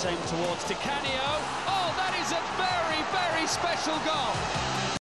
It's aimed towards Di Canio. Oh, that is a very, very special goal.